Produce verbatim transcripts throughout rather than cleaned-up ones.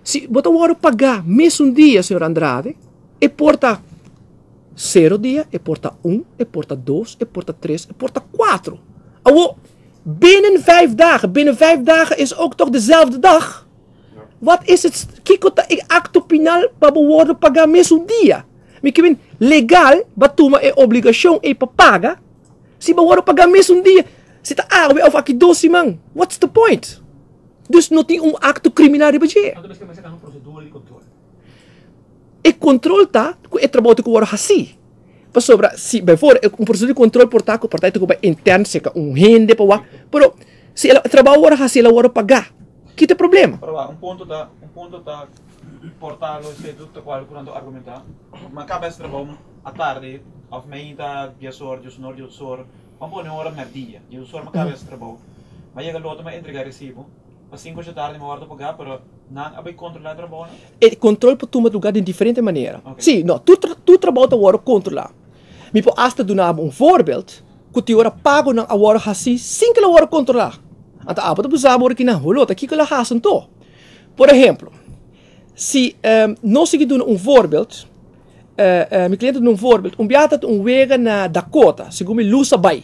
Se você vai pagar mês um dia, senhor Andrade, e porta zero dia, e porta um, e porta dois, e porta três, e porta quatro. Awo, binnen vijf dagen, binnen vijf dagen is ook toch dezelfde dag. Wat is het? Kiko ta acto penal para worden pagar mês um dia. Me que legal, batuma é obrigação e paga. Se você pagar mês um dia, se tá água of aqui doce man. What's the point? Dus não tem um acto criminal de budget. Então, mas que é uma procedura de controle. E controle tá, é trabalho que você assim. Para sobra, se bem for, um procedura de controle por taco, por taco vai interno, se que um rende para lá. Pero se ela trabalho você assim, ela você pagar. Que tem problema? Pero um ponto da, um ponto da portalo se tutto qual quando argumentar. Ma cabeça trabalho à tarde, of meia dez horas, dez horas, dez horas. Vamos pôr uma hora mer dia. dez horas ma cabeça trabalho. Mas chega logo me entregar recibo. Às cinco da tarde me hora pagar, pero não abai controlar o trabalho. E controle para tomar lugar de diferente maneira. Okay. Sim, não, tu tra tu trabalho a hora controlar. Me po hasta donar um voorbeeld, que tu hora pago na a hora assim, sem que a hora controlar. Anta apa tu usar hora que na rolota, que que ela hasen to. Por exemplo, se um, nós seguir doen um voorbeeld, uh, uh, meu cliente doen um voorbeeld, um biata um wega na Dakota, segundo me lusa bai.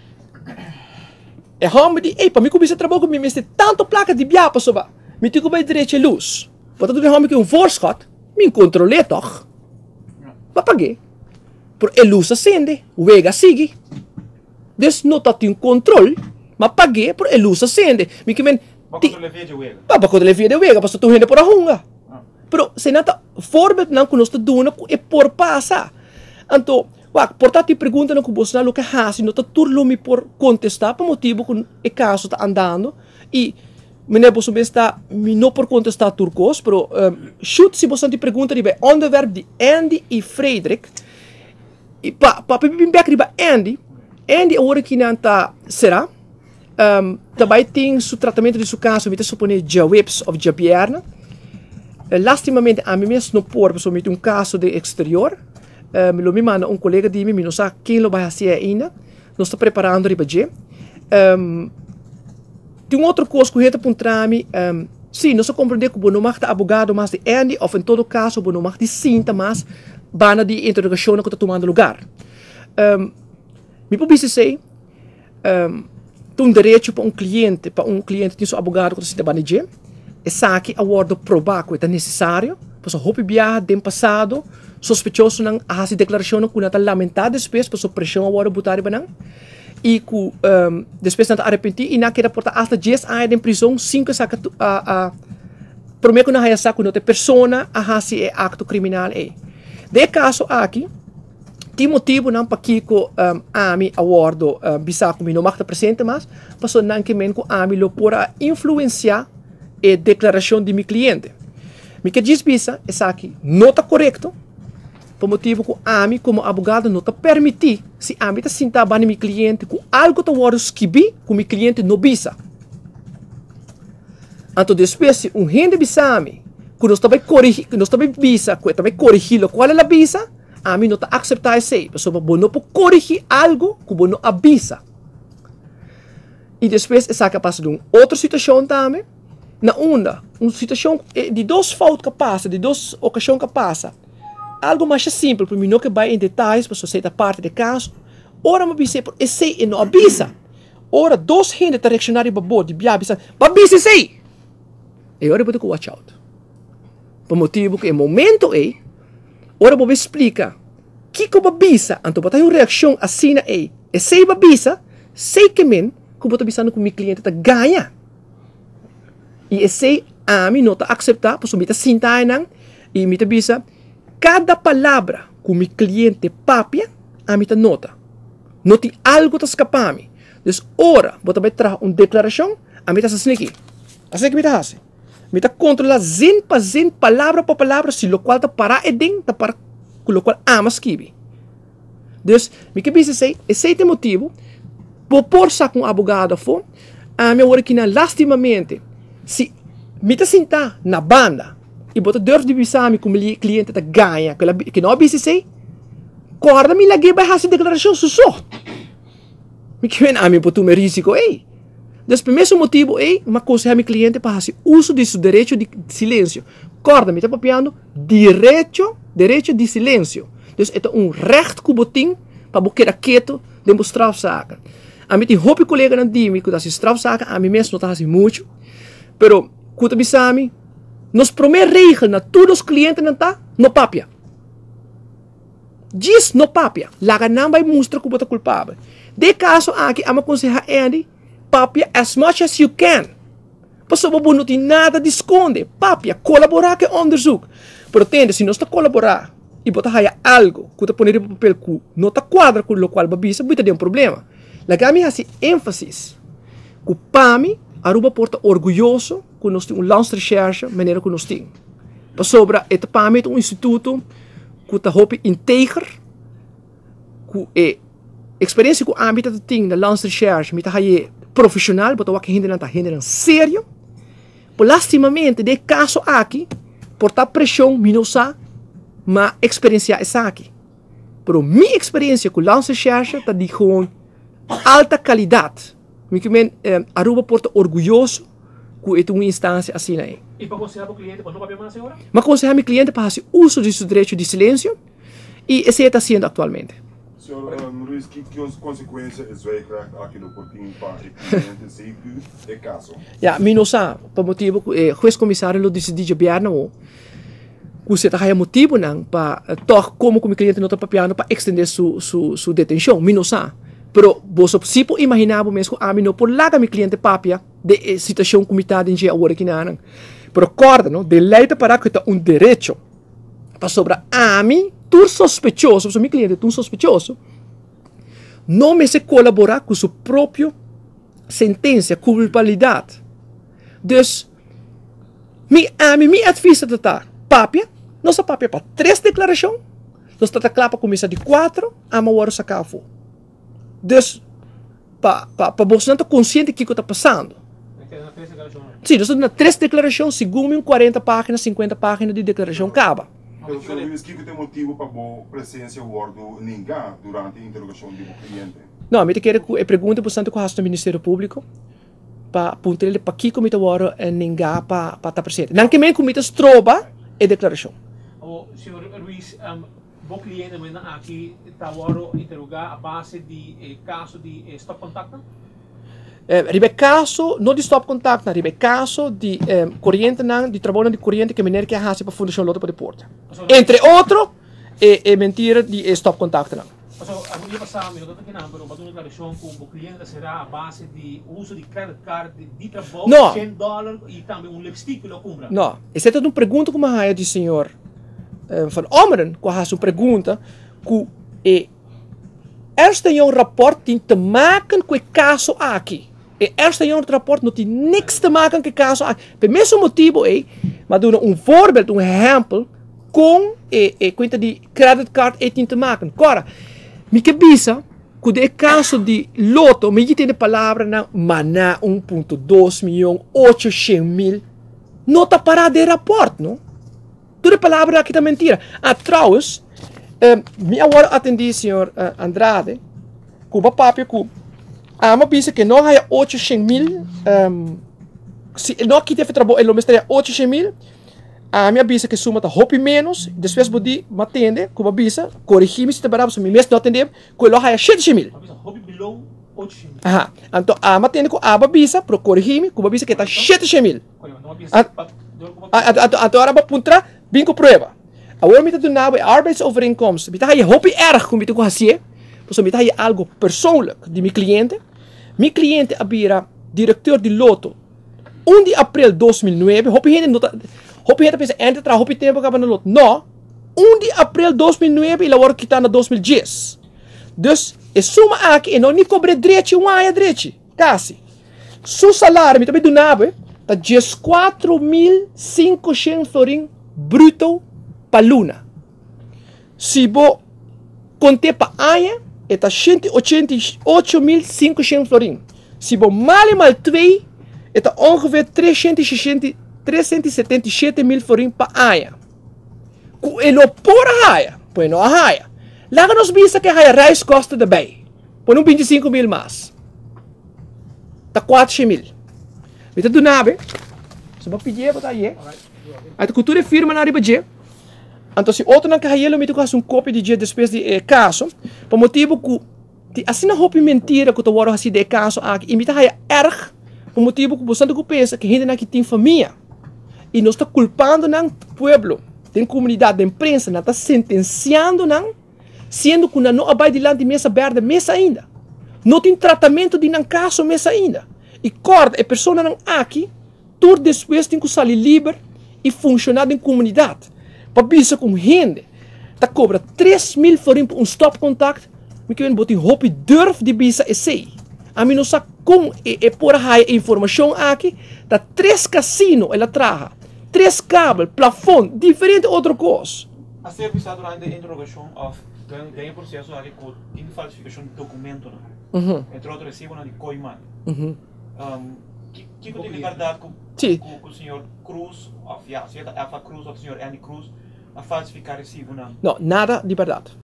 E hom di, ei, para mim começa a trabalhar com mim, mas tem tanto placa de biapa soba. Me tico bai direito luz. Portanto, de hom que um voorschot, me controle toch. Mas paguei. Por a luz acende, o wega sigue. Dus não tá tem controle. Mas paguei por a luz acende. Me que men Para controlar via wega. Para controlar via wega, para tu rende por a runga. Pero se nata voorbeeld não que nós tá dando é por passar. Então, wak, portanto te pergunta não que você não que hasi, não tá turlo me por contestar por motivo que o caso tá andando e meneer você está me não por contestar turcos, pero um, shoot se você te pergunta ribe onderwerp de Andy e Frederik e pa pa bem back ribe Andy, Andy agora que não tá será um, também tem seu tratamento de seu caso, me te supone já webs of já pierna. Lastimamente a mim mesmo não por, porque eu um caso de exterior. Uh, me lo me manda um colega de mim, não sabe quem lo vai fazer ainda. Nós está preparando para fazer. Um, tem um outro coisa que eu estou trami. Um, sim, nós compreender que o não mag de abogado mas de Andy, ou em todo caso, o não mag de cinta mas bana de interrogação que está tomando lugar. Um, me pode dizer, um, tem um direito para um cliente, para um cliente tem seu abogado que está se banijé. E saque a word provar que é necessário, pois a roupa viaja do passado, sospechoso não a fazer declaração que não está lamentado depois, pois a pressão a word botar banang, e que um, depois não está arrepentir e não quer portar hasta dez anos em prisão, cinco saca a a prometo não há saco não tem persona a fazer acto criminal é. De caso aqui, tem motivo não para que com um, a mim a word uh, bisa como não magta presente mas, passou não que men com a mim lo pora influenciar e declaração de meu cliente. Me que diz bisa, é aqui, não está correto, por motivo que a mim, como abogado, não está permitir, se a mim está sentar para meu cliente, com algo está word esquibi, com meu cliente não bisa. Então, depois, se um rende bisa a mim, que nós também corrigir, que nós também bisa, que também corrigir qual é a bisa, a mim não está aceitar isso aí, pessoal, bom não pode corrigir algo que bom não avisa. E depois, é aqui passa de uma outra situação também. Na uma, uma situação de duas faltas que passa, de duas ocasiões que passa, algo mais simples, para mim não que vai em detalhes, para você da parte do caso, ora me avisa, por esse e não avisa, ora dois gente está reaccionando para bom, de bia avisa, para avisa esse, e ora eu vou watch out, por motivo que em momento é, ora eu vou explicar, que que eu avisa, então botar uma reação assim é, esse avisa, sei que men, que eu vou avisando que o meu cliente está ganha. E esse a mim não está aceitar, porque eu me sinta não e me bisa cada palavra que o meu cliente papia, a mim nota. Não tem algo que escapar a mim. Então, ora, vou também trazer uma declaração, a mim está assim aqui. Assim que me está assim. Me está controlar zen para zen, palavra por palavra, se o qual está para e dentro, está para o qual ama escrever. Então, me que bisa sei, esse é o motivo, por por sacar um abogado for, a minha hora que na lastimamente se me está sentar na banda e bota dor de bisami como o cliente está ganha, que não avisa sei, corda me lagi vai fazer declaração só. Me que vem a mim por tu me risco ei. Então, primeiro motivo é uma coisa a meu cliente para fazer uso de seu direito de silêncio. Corda, me está papiando direito, direito de silêncio. Dus é um recht que botim para boqueira quieto de strafzaken. A mim tem hopi colega na dimi que das strafzaken, a mim mesmo não está assim muito. Pero, kuta bisami, nos primeira regra na todos os clientes não tá, no papia. Diz no papia. Laga não vai mostrar que você é culpável. De caso aqui, a me aconselhar Andy, papia as much as you can. Passo bobo não tem nada de esconder. Papia, colaborar com o onderzoek. Pero tende, se não está colaborar e botar algo que você põe no papel que não está quadra com o qual babisa, vai ter um problema. Laga me hace ênfasis. Que pami, Aruba porta orgulhoso que nós temos um lance de recherche, maneira que nós temos. Para sobra, é pami um instituto que está hopi integer, que é experiência que a ambita tem na lance de recherche, me tá aí profissional, botar o que ainda não está ainda sério. Por lastimamente, de caso aqui, portar pressão, minosa, mas experiência é aqui. Pero minha experiência com lance de recherche está de gewoon alta qualidade. Ik ben eh, Aruba porta orgulhoso que é uma instância assim aí. E para aconselhar o cliente, para não pagar mais agora? Mas aconselhar meu cliente para fazer uso de seu direito de silêncio e isso está sendo atualmente. Senhor um, Ruiz, que, que consequências é zwijgrecht aqui no portinho para o cliente se é caso? Ja, mi não sabe, por motivo que eh, o juiz comissário lo decidiu de biarno que você está aí motivo não para toch como que o cliente não está papiando para estender sua su, su detenção, mi não sabe. Pero você se pode imaginar mesmo a mim não por lá que meu cliente papia de eh, situação como está em dia agora que não. Pero corda, não, de lei para que está um direito para sobre a mim, tu sospechoso, se meu cliente tu sospechoso, não me se colaborar com sua própria sentença, culpabilidade. Dus, mi a mim me advisa de estar papia, nossa papia para três declarações, nós está claro para começar de quatro, a uma hora sacar fora. Dus, para pa, pa você não estar consciente do que está passando. Sim, nós temos três declarações, segundo quarenta páginas, cinquenta páginas de declaração acaba. Então, senhor Ruiz, que tem motivo para a presença do ninguém durante a interrogação do cliente? Não, eu quero que pergunte bastante com o Ministério Público para apontar ele para que como está agora ninguém para estar presente. Não que me como está troba a declaração. Oh, senhor Ruiz, um, o cliente me aqui está agora interrogar a base de eh, caso de eh, stop contact? Eh, ribe caso, não de stop contact, ribe caso de eh, corrente não, de trabalho de corrente que menere que hace para a Fundação Loto para Deporte. Entre outro, é, é mentira de eh, stop contact não. So, a minha passagem, eu estou aqui não, pero uma declaração com o cliente será a base de uso de credit card de, de trabalho, cem dólares e também um lipstick que ele compra. Não, essa é uma pergunta que eu de senhor uh, van Omeren, que faz uma pergunta que é eerst een rapport tem te maken com o caso aqui. E eerst een rapport não tem niks te maken com o caso aqui. Por mesmo motivo é, mas dou um voorbeeld, um exemplo com e, e conta de credit card e tem te maken. Agora, me que bisa que o caso de loto, me tem a palavra na maná um ponto dois milhão oitocentos mil, não está parado de rapport, não? Toda a palavra aqui está mentira. Ah, trouwens, um, me agora atendi, senhor uh, Andrade, com o papo que a uma bisa que não há oitocentos mil, um, se não aqui teve trabalho, ele mostraria oitocentos mil, a minha bisa que suma está hopi menos, depois bodi matende, com a bisa, corrigir-me se está bravo, se me mesmo não atender, com ele há setecentos mil. Hopi below oitocentos mil. Aha, então a matende com a bisa, para corrigir-me, com a bisa que está setecentos mil. Então agora vou apontar, bem com prova. Agora me está dando arbeidsovereenkomst, me está aí hopi erg, como me está com assim, porque me está aí algo persoonlijk de meu cliente. Meu cliente abira diretor de loto, um de abril de dois mil e nove, hopi ainda não está. Hopi gente pensa, entre tra hopi tempo acaba no loto. Não, um de abril de dois mil e nove e lá agora que está na dois mil e dez. Dus, é suma aqui, e não nem cobre direito, um aia direito, quase. Seu salário, me também do nave, está dez quatro mil quinhentos florin bruto para luna. Se bo conte para aia, está cento e oitenta e oito mil quinhentos florin. Se bo mal e mal dois, está ongeveer trezentos e setenta e sete mil florin para aia. E não por aia, pois não a aia. Lá nos visa que a reis custa de bem. Põe um vinte e cinco mil mais. Está quatrocentos mil. Então do nave, se você pedir para aí, A cultura firma na riba je. Então, se outro não quer ele, me toca um cópia de je depois de eh, caso, por motivo que assim não houve mentira que tu varo assim de caso aqui, imita é erg, por motivo que você não pensa que gente aqui tem família e nós está culpando não pueblo, tem comunidade, da imprensa, não está sentenciando não, sendo que não vai diante de mesa verde, mesa ainda, não tem tratamento de não caso mesa ainda, e corda a pessoa não aqui, tudo depois tem que sair livre e funcionar em comunidade. Para bisa com gente, tá cobra três mil forinhos por um stop contact, me que botar hope durf de bisa e sei. A mim não sabe como é por aí informação aqui, tá três casinos ela traga, três cabos, plafond, diferente outra coisa. A serviço durante a interrogação of ganha processo ali com falsificação de documento, Uhum. entre outros recibo na de coiman. Uhum. Um, que que tem liberdade com Sim. com o senhor Cruz, of ja, se é a Cruz ou o senhor Andy Cruz, a falsificar recibo não? Não, nada de verdade.